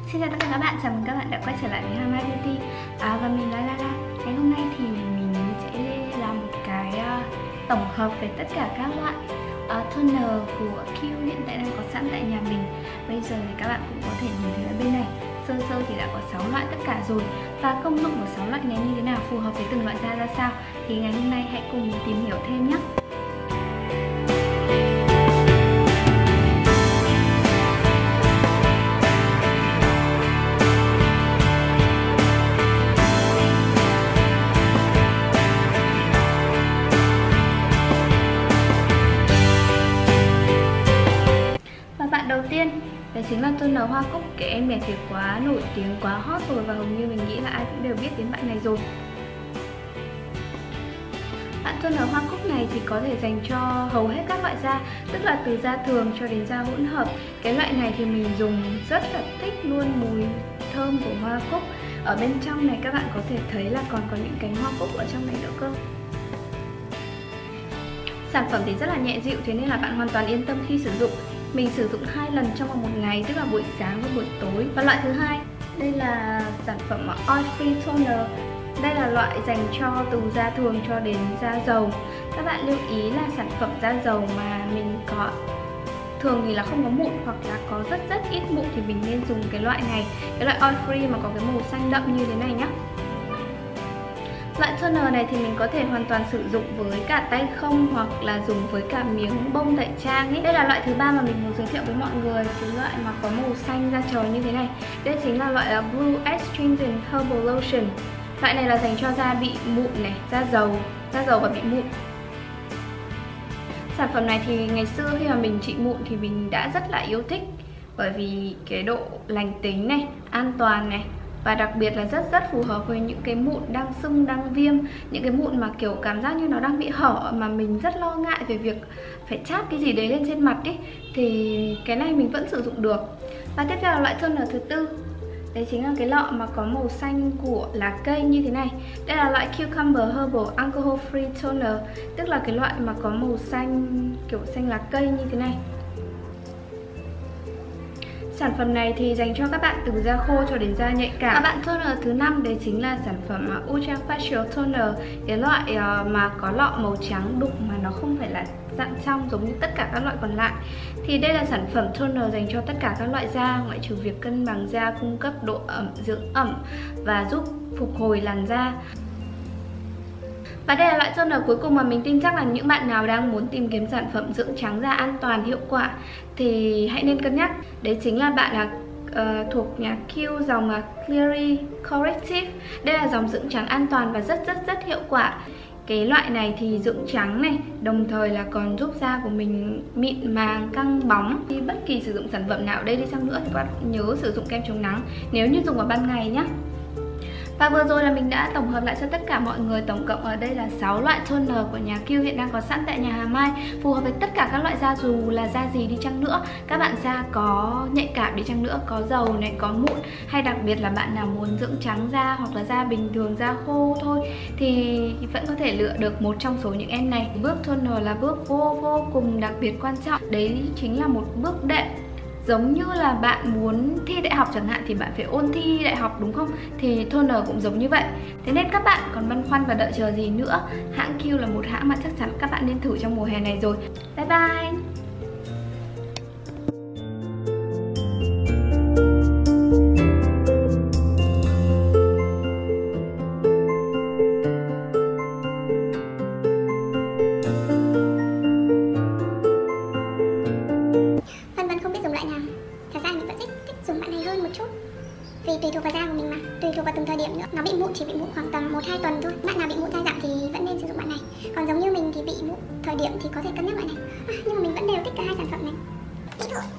Xin chào tất cả các bạn, chào mừng các bạn đã quay trở lại với Hama Beauty và mình là Lala. Ngày hôm nay thì mình sẽ làm một cái tổng hợp về tất cả các loại toner của Q hiện tại đang có sẵn tại nhà mình. Bây giờ thì các bạn cũng có thể nhìn thấy ở bên này, sơ sơ thì đã có 6 loại tất cả rồi. Và công dụng của 6 loại này như thế nào, phù hợp với từng loại da ra sao, thì ngày hôm nay hãy cùng tìm hiểu thêm nhé. Đầu tiên, đấy chính là toner hoa cúc. Cái em này thì quá nổi tiếng, quá hot rồi và hầu như mình nghĩ là ai cũng đều biết đến bạn này rồi. Bạn toner hoa cúc này thì có thể dành cho hầu hết các loại da, tức là từ da thường cho đến da hỗn hợp. Cái loại này thì mình dùng rất là thích luôn mùi thơm của hoa cúc. Ở bên trong này các bạn có thể thấy là còn có những cánh hoa cúc ở trong này nữa cơ. Sản phẩm thì rất là nhẹ dịu, thế nên là bạn hoàn toàn yên tâm khi sử dụng. Mình sử dụng 2 lần trong một ngày, tức là buổi sáng và buổi tối. Và loại thứ hai, đây là sản phẩm Oil Free Toner. Đây là loại dành cho từ da thường cho đến da dầu. Các bạn lưu ý là sản phẩm da dầu mà mình có thường thì là không có mụn hoặc là có rất ít mụn thì mình nên dùng cái loại này, cái loại Oil Free mà có cái màu xanh đậm như thế này nhá. Loại toner này thì mình có thể hoàn toàn sử dụng với cả tay không hoặc là dùng với cả miếng bông tẩy trang ấy. Đây là loại thứ ba mà mình muốn giới thiệu với mọi người, cái loại mà có màu xanh da trời như thế này. Đây chính là loại Blue Astringent Herbal Lotion. Loại này là dành cho da bị mụn này, da dầu và bị mụn. Sản phẩm này thì ngày xưa khi mà mình trị mụn thì mình đã rất là yêu thích, bởi vì cái độ lành tính này, an toàn này, và đặc biệt là rất phù hợp với những cái mụn đang sưng, đang viêm, những cái mụn mà kiểu cảm giác như nó đang bị hở mà mình rất lo ngại về việc phải chát cái gì đấy lên trên mặt ấy, thì cái này mình vẫn sử dụng được. Và tiếp theo là loại toner thứ tư. Đấy chính là cái lọ mà có màu xanh của lá cây như thế này. Đây là loại Cucumber Herbal Alcohol Free Toner, tức là cái loại mà có màu xanh kiểu xanh lá cây như thế này. Sản phẩm này thì dành cho các bạn từ da khô cho đến da nhạy cảm. Các bạn toner thứ 5 đấy chính là sản phẩm Ultra Facial Toner. Cái loại mà có lọ màu trắng đục mà nó không phải là dạng trong giống như tất cả các loại còn lại. Thì đây là sản phẩm toner dành cho tất cả các loại da, ngoại trừ việc cân bằng da, cung cấp độ ẩm, dưỡng ẩm và giúp phục hồi làn da. Và đây là loại toner cuối cùng mà mình tin chắc là những bạn nào đang muốn tìm kiếm sản phẩm dưỡng trắng da an toàn, hiệu quả thì hãy nên cân nhắc. Đấy chính là bạn thuộc nhà Q, dòng Cleary Corrective. Đây là dòng dưỡng trắng an toàn và rất hiệu quả. Cái loại này thì dưỡng trắng này, đồng thời là còn giúp da của mình mịn màng, căng bóng. Khi bất kỳ sử dụng sản phẩm nào ở đây đi chăng nữa thì các bạn nhớ sử dụng kem chống nắng nếu như dùng vào ban ngày nhé. Và vừa rồi là mình đã tổng hợp lại cho tất cả mọi người, tổng cộng ở đây là 6 loại toner của nhà Q hiện đang có sẵn tại nhà Hà Mai, phù hợp với tất cả các loại da dù là da gì đi chăng nữa. Các bạn da có nhạy cảm đi chăng nữa, có dầu này, có mụn, hay đặc biệt là bạn nào muốn dưỡng trắng da hoặc là da bình thường, da khô thôi, thì vẫn có thể lựa được một trong số những em này. Bước toner là bước vô cùng đặc biệt quan trọng. Đấy chính là một bước đệm. Giống như là bạn muốn thi đại học chẳng hạn thì bạn phải ôn thi đại học đúng không? Thì toner cũng giống như vậy. Thế nên các bạn còn băn khoăn và đợi chờ gì nữa? Hãng Q là một hãng mà chắc chắn các bạn nên thử trong mùa hè này rồi. Bye bye! Vì tùy thuộc vào da của mình mà, tùy thuộc vào từng thời điểm nữa. Nó bị mụn chỉ bị mụn khoảng tầm 1-2 tuần thôi. Bạn nào bị mụn dai dẳng thì vẫn nên sử dụng bạn này. Còn giống như mình thì bị mụn thời điểm thì có thể cân nhắc loại này. Nhưng mà mình vẫn đều thích cả hai sản phẩm này.